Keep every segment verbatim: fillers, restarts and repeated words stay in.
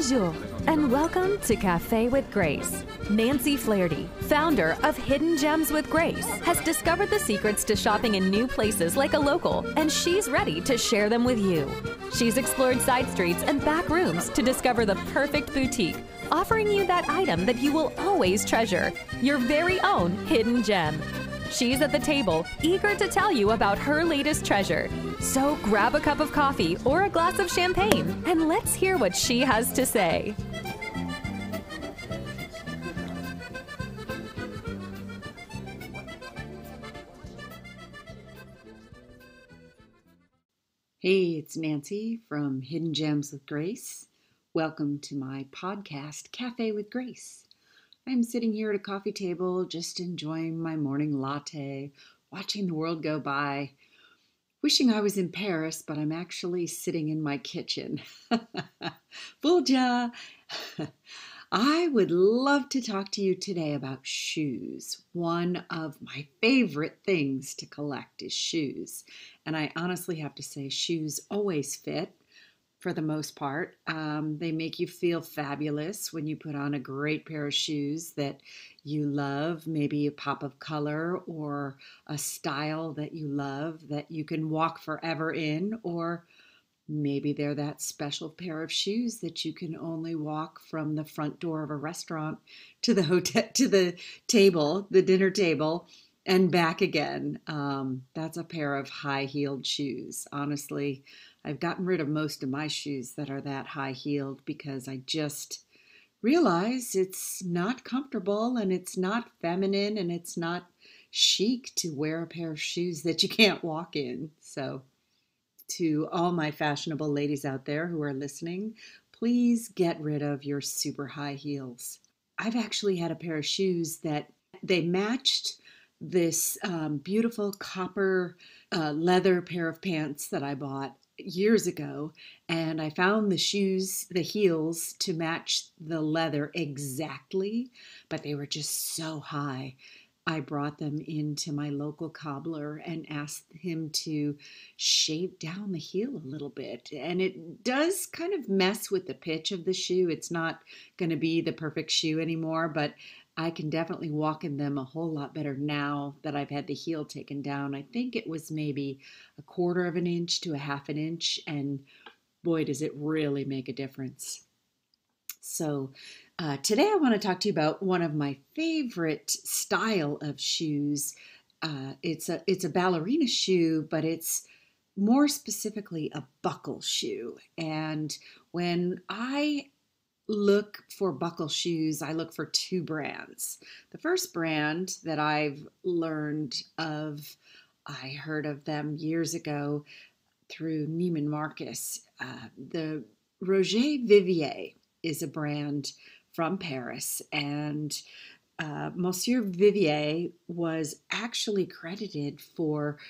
Bonjour, and welcome to Cafe with Grace. Nancy Flaherty, founder of Hidden Gems with Grace, has discovered the secrets to shopping in new places like a local, and she's ready to share them with you. She's explored side streets and back rooms to discover the perfect boutique, offering you that item that you will always treasure, your very own hidden gem. She's at the table, eager to tell you about her latest treasure. So grab a cup of coffee or a glass of champagne, and let's hear what she has to say. Hey, it's Nancy from Hidden Gems with Grace. Welcome to my podcast, Cafe with Grace. I'm sitting here at a coffee table, just enjoying my morning latte, watching the world go by, wishing I was in Paris, but I'm actually sitting in my kitchen. Fooled ya! I would love to talk to you today about shoes. One of my favorite things to collect is shoes. And I honestly have to say, shoes always fit. For the most part. Um, they make you feel fabulous when you put on a great pair of shoes that you love, maybe a pop of color or a style that you love that you can walk forever in, or maybe they're that special pair of shoes that you can only walk from the front door of a restaurant to the hotel, to the table, the dinner table, and back again. Um, that's a pair of high-heeled shoes. Honestly, I've gotten rid of most of my shoes that are that high-heeled because I just realize it's not comfortable and it's not feminine and it's not chic to wear a pair of shoes that you can't walk in. So to all my fashionable ladies out there who are listening, please get rid of your super high heels. I've actually had a pair of shoes that they matched this um, beautiful copper uh, leather pair of pants that I bought years ago, and I found the shoes, the heels, to match the leather exactly, but they were just so high. I brought them into my local cobbler and asked him to shave down the heel a little bit, and it does kind of mess with the pitch of the shoe. It's not going to be the perfect shoe anymore, but I can definitely walk in them a whole lot better now that I've had the heel taken down. I think it was maybe a quarter of an inch to a half an inch, and boy, does it really make a difference. So uh, today I want to talk to you about one of my favorite style of shoes. Uh, it's a it's a ballerina shoe, but it's more specifically a buckle shoe. And when I look for buckle shoes, I look for two brands. The first brand that I've learned of, I heard of them years ago through Neiman Marcus. Uh, the Roger Vivier is a brand from Paris, and uh, Monsieur Vivier was actually credited for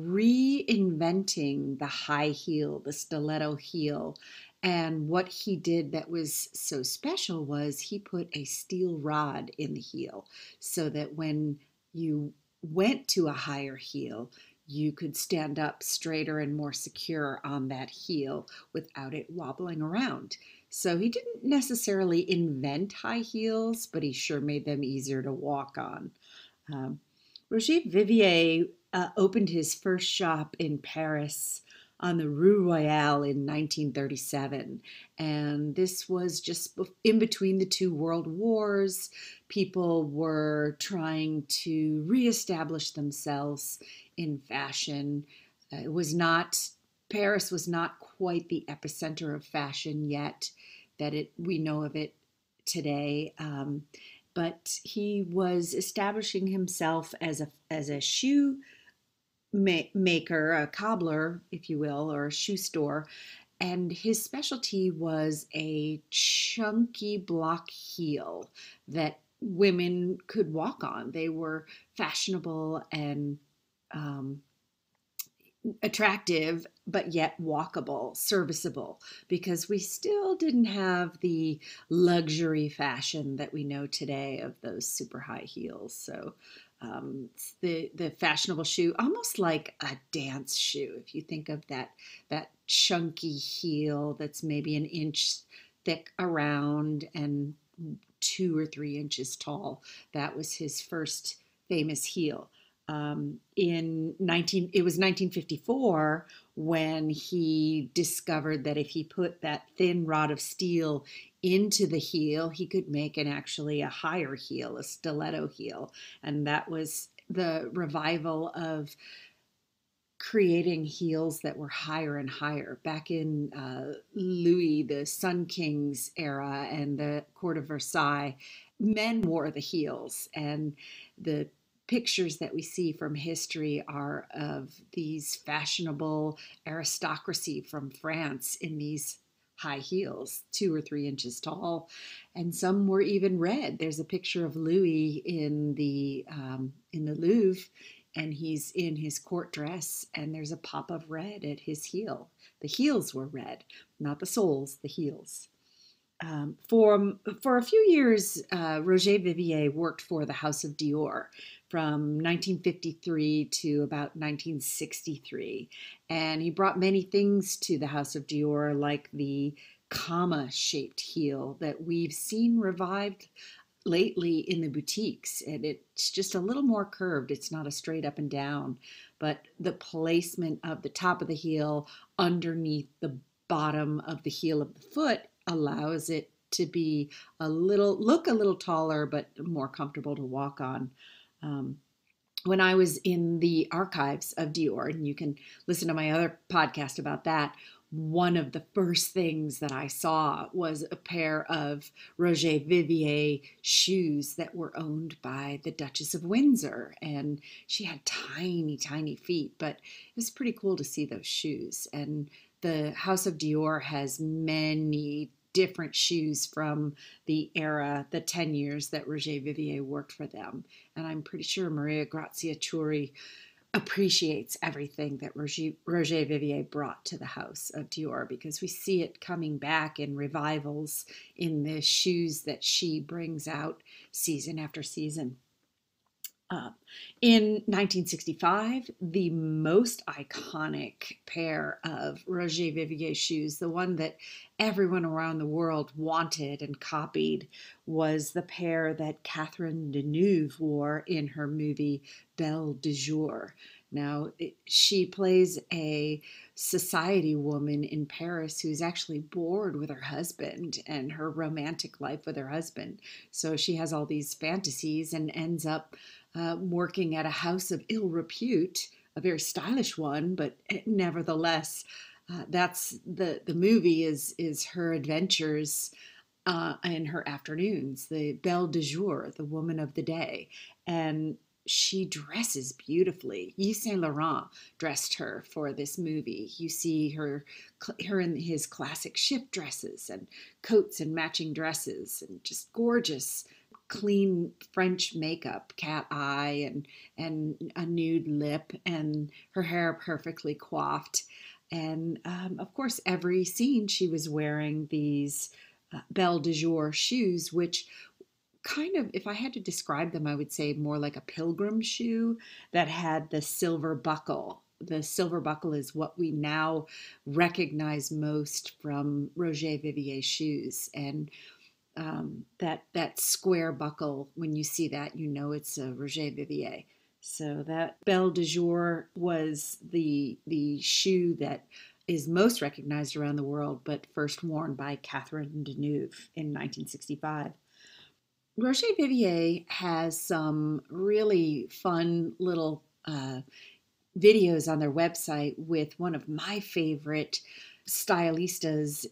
reinventing the high heel, the stiletto heel. And what he did that was so special was he put a steel rod in the heel so that when you went to a higher heel, you could stand up straighter and more secure on that heel without it wobbling around. So he didn't necessarily invent high heels, but he sure made them easier to walk on. Um, Roger Vivier uh, opened his first shop in Paris on the Rue Royale in nineteen thirty-seven. And this was just in between the two world wars. People were trying to reestablish themselves in fashion. Uh, it was not, Paris was not quite the epicenter of fashion yet that it we know of it today. Um, but he was establishing himself as a as a shoe maker, a cobbler, if you will, or a shoe store. And his specialty was a chunky block heel that women could walk on. They were fashionable and um, attractive, but yet walkable, serviceable, because we still didn't have the luxury fashion that we know today of those super high heels. So um, the the fashionable shoe, almost like a dance shoe. If you think of that that chunky heel that's maybe an inch thick around and two or three inches tall. That was his first famous heel. Um, in nineteen, it was nineteen fifty-four when he discovered that if he put that thin rod of steel into the heel, he could make an actually a higher heel, a stiletto heel. And that was the revival of creating heels that were higher and higher. Back in uh, Louis, the Sun King's era, and the court of Versailles, men wore the heels, and the pictures that we see from history are of these fashionable aristocracy from France in these high heels, two or three inches tall, and some were even red. There's a picture of Louis in the um, in the Louvre, and he's in his court dress, and there's a pop of red at his heel. The heels were red, not the soles, the heels. Um, for, for a few years, uh, Roger Vivier worked for the House of Dior from nineteen fifty-three to about nineteen sixty-three. And he brought many things to the House of Dior, like the comma-shaped heel that we've seen revived lately in the boutiques. And it's just a little more curved. It's not a straight up and down, but the placement of the top of the heel underneath the bottom of the heel of the foot allows it to be a little, look a little taller, but more comfortable to walk on. Um, when I was in the archives of Dior, and you can listen to my other podcast about that, one of the first things that I saw was a pair of Roger Vivier shoes that were owned by the Duchess of Windsor. And she had tiny, tiny feet, but it was pretty cool to see those shoes. And the House of Dior has many different shoes from the era, the ten years that Roger Vivier worked for them. And I'm pretty sure Maria Grazia Chiuri appreciates everything that Roger, Roger Vivier brought to the House of Dior, because we see it coming back in revivals in the shoes that she brings out season after season. Uh, in nineteen sixty-five, the most iconic pair of Roger Vivier shoes, the one that everyone around the world wanted and copied, was the pair that Catherine Deneuve wore in her movie Belle de Jour. Now, it, she plays a society woman in Paris who's actually bored with her husband and her romantic life with her husband. So she has all these fantasies and ends up uh, working at a house of ill repute, a very stylish one, but nevertheless, uh, that's the the movie is is her adventures uh, in her afternoons, the Belle de Jour, the woman of the day, and she dresses beautifully. Yves Saint Laurent dressed her for this movie. You see her, her in his classic ship dresses and coats and matching dresses, and just gorgeous, clean French makeup, cat eye and and a nude lip, and her hair perfectly coiffed. And um, of course, every scene she was wearing these uh, Belle de Jour shoes, which kind of, if I had to describe them, I would say more like a pilgrim shoe that had the silver buckle. The silver buckle is what we now recognize most from Roger Vivier shoes. And um, that that square buckle, when you see that, you know it's a Roger Vivier. So that Belle de Jour was the the shoe that is most recognized around the world, but first worn by Catherine Deneuve in nineteen sixty-five. Roger Vivier has some really fun little uh, videos on their website with one of my favorite stylistas,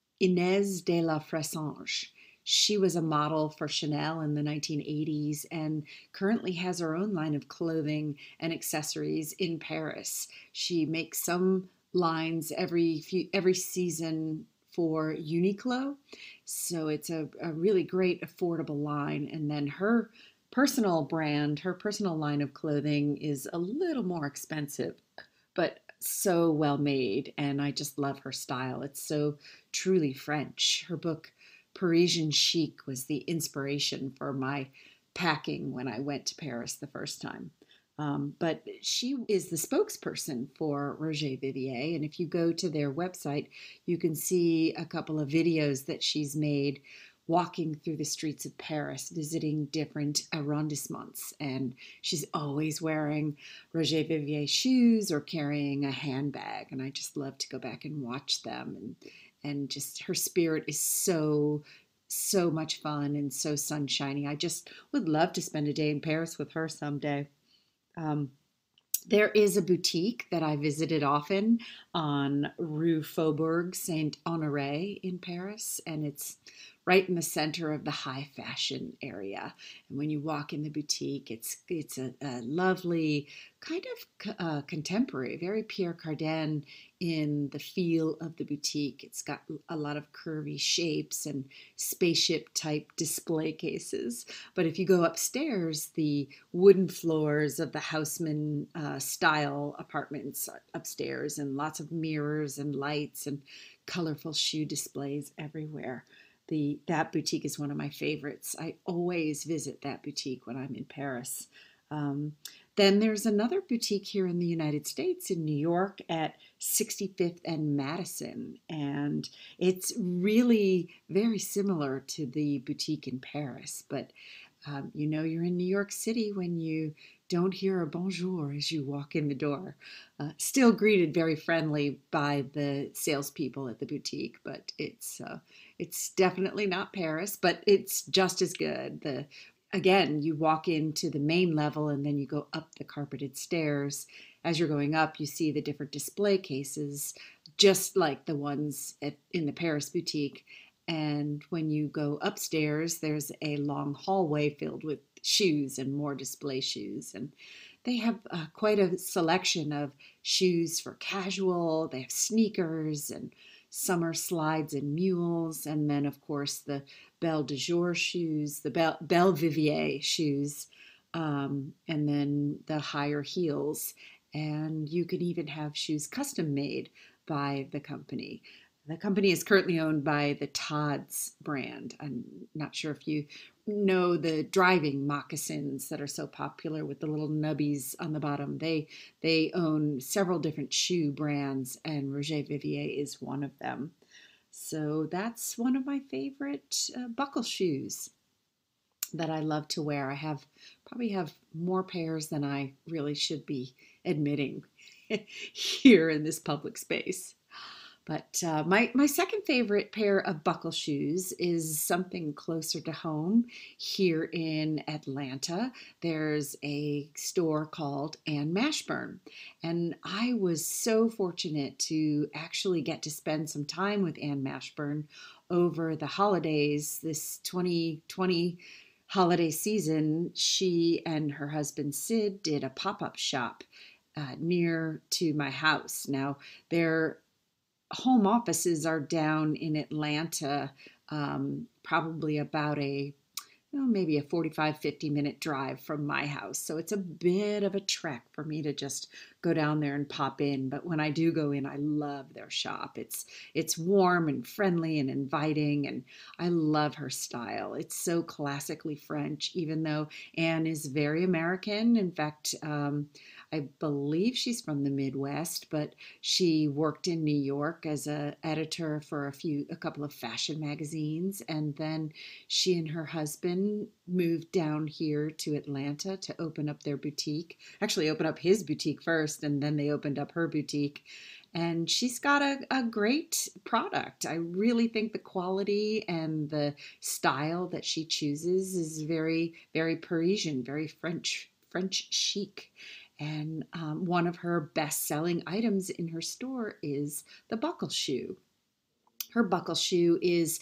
Inez de la Fressange. She was a model for Chanel in the nineteen eighties and currently has her own line of clothing and accessories in Paris. She makes some lines every few, every season for Uniqlo. So it's a, a really great affordable line. And then her personal brand, her personal line of clothing is a little more expensive, but so well made. And I just love her style. It's so truly French. Her book, Parisian Chic, was the inspiration for my packing when I went to Paris the first time. Um, but she is the spokesperson for Roger Vivier. And if you go to their website, you can see a couple of videos that she's made walking through the streets of Paris, visiting different arrondissements. And she's always wearing Roger Vivier shoes or carrying a handbag. And I just love to go back and watch them. And, and just her spirit is so so much fun and so sunshiny. I just would love to spend a day in Paris with her someday. Um, there is a boutique that I visited often on Rue Faubourg Saint-Honoré in Paris, and it's right in the center of the high fashion area. And when you walk in the boutique, it's it's a, a lovely kind of uh, contemporary, very Pierre Cardin in the feel of the boutique. It's got a lot of curvy shapes and spaceship type display cases. But if you go upstairs, the wooden floors of the Haussmann uh, style apartments upstairs, and lots of mirrors and lights and colorful shoe displays everywhere. The, that boutique is one of my favorites. I always visit that boutique when I'm in Paris. Um, then there's another boutique here in the United States, in New York, at sixty-fifth and Madison. And it's really very similar to the boutique in Paris. But um, you know you're in New York City when you don't hear a bonjour as you walk in the door. Uh, still greeted very friendly by the salespeople at the boutique, but it's uh, it's definitely not Paris, but it's just as good. The Again, you walk into the main level and then you go up the carpeted stairs. As you're going up, you see the different display cases, just like the ones at, in the Paris boutique. And when you go upstairs, there's a long hallway filled with shoes and more display shoes. And they have uh, quite a selection of shoes for casual. They have sneakers and summer slides and mules. And then, of course, the Belle de Jour shoes, the Belle, Belle Vivier shoes, um, and then the higher heels. And you can even have shoes custom made by the company. The company is currently owned by the Tod's brand. I'm not sure if you know the driving moccasins that are so popular with the little nubbies on the bottom. They they own several different shoe brands, and Roger Vivier is one of them. So that's one of my favorite uh, buckle shoes that I love to wear. I have probably have more pairs than I really should be admitting here in this public space. But uh, my, my second favorite pair of buckle shoes is something closer to home here in Atlanta. There's a store called Ann Mashburn. And I was so fortunate to actually get to spend some time with Ann Mashburn over the holidays, this twenty twenty holiday season. She and her husband Sid did a pop-up shop uh, near to my house. Now, they're home offices are down in Atlanta, um, probably about a, you know, maybe a forty-five, fifty minute drive from my house. So it's a bit of a trek for me to just go down there and pop in. But when I do go in, I love their shop. It's, it's warm and friendly and inviting, and I love her style. It's so classically French, even though Anne is very American. In fact, um, I believe she's from the Midwest, but she worked in New York as an editor for a few, a couple of fashion magazines. And then she and her husband moved down here to Atlanta to open up their boutique, actually open up his boutique first, and then they opened up her boutique. And she's got a, a great product. I really think the quality and the style that she chooses is very, very Parisian, very French, French chic. And um, one of her best-selling items in her store is the buckle shoe. Her buckle shoe is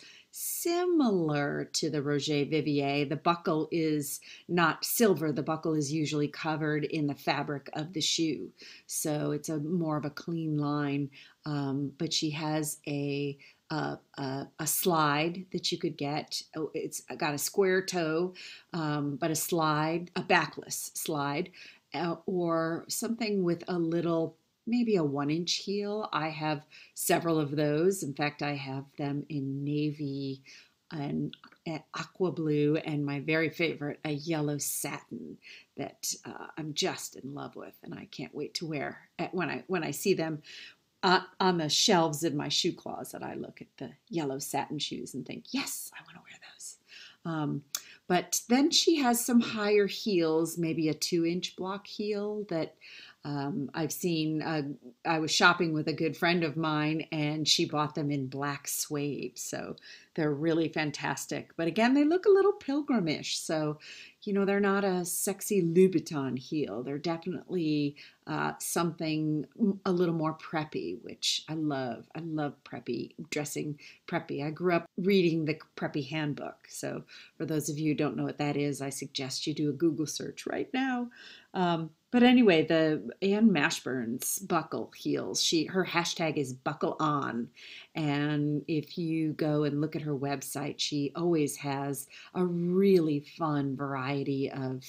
similar to the Roger Vivier. The buckle is not silver. The buckle is usually covered in the fabric of the shoe. So it's a more of a clean line. Um, but she has a A, a, a slide that you could get. Oh, it's got a square toe, um, but a slide, a backless slide, uh, or something with a little, maybe a one inch heel. I have several of those. In fact, I have them in navy, an, an aqua blue, and my very favorite, a yellow satin that uh, I'm just in love with, and I can't wait to wear when I when I see them uh, on the shelves in my shoe closet. I look at the yellow satin shoes and think, yes, I want to wear those. Um, but then she has some higher heels, maybe a two-inch block heel that um, I've seen. Uh, I was shopping with a good friend of mine, and she bought them in black suede. So they're really fantastic. But again, they look a little pilgrimish. So, you know, they're not a sexy Louboutin heel. They're definitely uh, something a little more preppy, which I love. I love preppy, dressing preppy. I grew up reading the Preppy Handbook. So for those of you who don't know what that is, I suggest you do a Google search right now. Um, but anyway, the Ann Mashburn's buckle heels, she her hashtag is buckle on. And if you go and look at her website, she always has a really fun variety of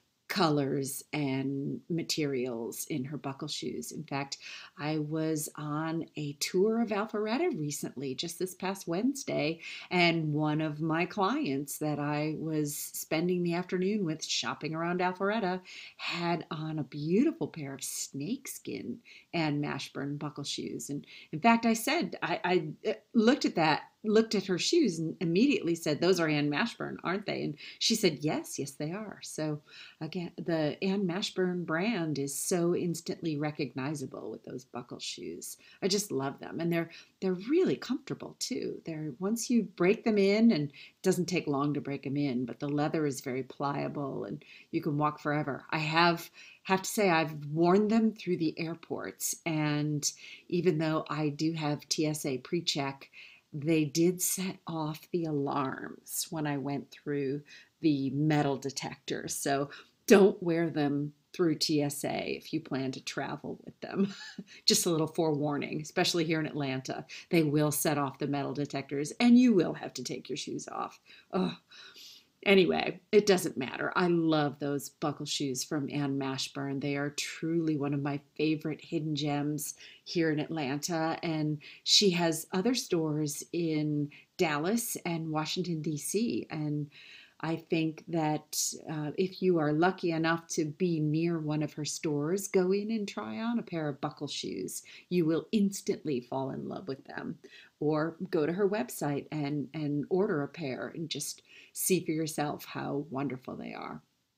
colors and materials in her buckle shoes. In fact, I was on a tour of Alpharetta recently, just this past Wednesday, and one of my clients that I was spending the afternoon with shopping around Alpharetta had on a beautiful pair of snakeskin Ann Mashburn buckle shoes. And in fact, I said, I, I looked at that looked at her shoes and immediately said, those are Ann Mashburn, aren't they? And she said, yes, yes, they are. So again, the Ann Mashburn brand is so instantly recognizable with those buckle shoes. I just love them. And they're they're really comfortable too. They're once you break them in, and it doesn't take long to break them in, but the leather is very pliable and you can walk forever. I have have to say I've worn them through the airports, and even though I do have T S A pre-check, they did set off the alarms when I went through the metal detector. So don't wear them through T S A if you plan to travel with them. Just a little forewarning, especially here in Atlanta. They will set off the metal detectors and you will have to take your shoes off. Oh. Anyway, it doesn't matter. I love those buckle shoes from Ann Mashburn. They are truly one of my favorite hidden gems here in Atlanta. And she has other stores in Dallas and Washington, D C. And I think that uh, if you are lucky enough to be near one of her stores, go in and try on a pair of buckle shoes. You will instantly fall in love with them. Or go to her website and, and order a pair and just see for yourself how wonderful they are.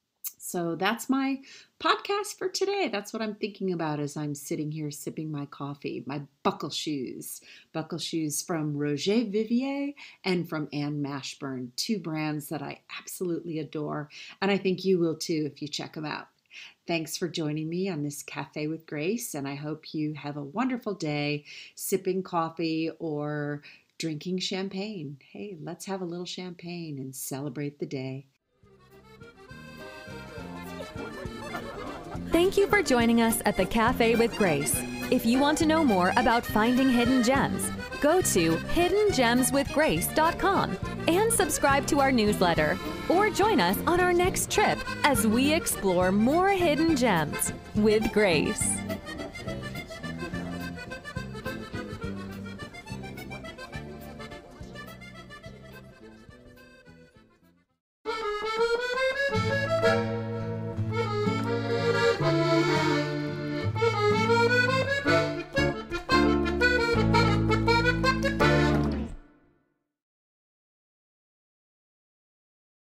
So that's my podcast for today. That's what I'm thinking about as I'm sitting here sipping my coffee, my buckle shoes. Buckle shoes from Roger Vivier and from Ann Mashburn, two brands that I absolutely adore. And I think you will too if you check them out. Thanks for joining me on this Cafe with Grace, and I hope you have a wonderful day sipping coffee or drinking champagne. Hey, let's have a little champagne and celebrate the day. Thank you for joining us at the Cafe with Grace. If you want to know more about finding hidden gems, go to hidden gems with grace dot com and subscribe to our newsletter, or join us on our next trip as we explore more hidden gems with Grace.